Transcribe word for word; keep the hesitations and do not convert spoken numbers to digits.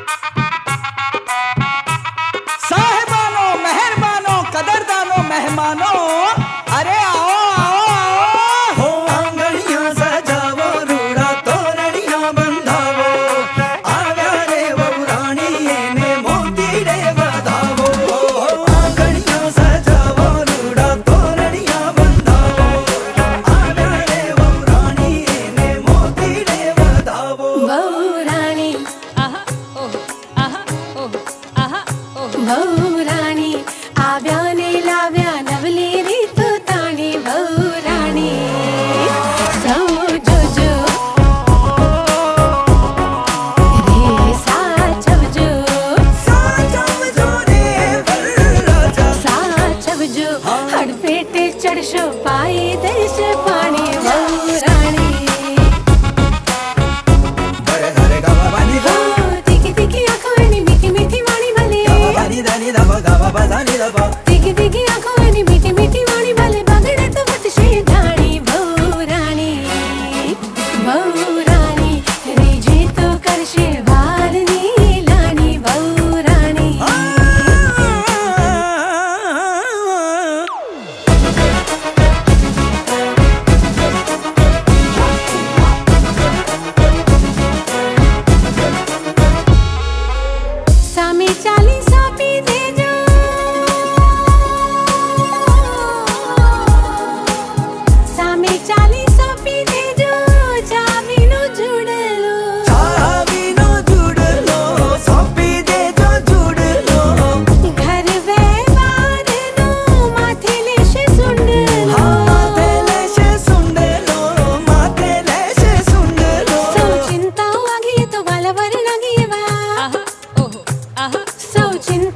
साहिबानो मेहरबानो कदरदानो मेहमानो, अरे आओ आओ आओ। हो आंगणियां सजावो रूड़ा तोरणियां बंधावो, आव्या रे वहुराणी ने मोती रे बधावो। हो आंगणियां सजावो रूड़ा तोरणियां बंधावो, आव्या रे वहुराणी ने मोती रे बधावो। वहुराणी आहा ओह आहा ओह आहा ओह, वहुराणी आव्या ने लाव्या नवली रीत ताणी। वहुराणी सौ जो जो रे सा छव जो, सा छव जो रे वरराजा, सा छव जो हड़पेट चढ़शो पाई देश पाणी। वहुराणी बड़े हरे गावा बानी हो तीखी तीखी आंखों वाली मीठी मीठी वाणी भले, बानी दानी दबा गावा बजानी दबा। तीखी तीखी आंखों वाली मीठी मीठी वाणी भले, बगड़े तो बत से ढाणी। वहुराणी वहुराणी रीझे तो करशे वारनी लाणी। वहुराणी सामे चाली सापी दे जो, सामे चाली सापी दे जो, चावीनो जुड़ लो। चावीनो जुड़ लो, सौंपी दे जो जुड़ लो। घर व्यवहार नो माथे लेशे सुंड लो। माथे लेशे सुंड लो, माथे लेशे सुंड लो। सौ चिंता आगी तो वाला वरण आगी वा, आहा ओह आहा सौ चिंता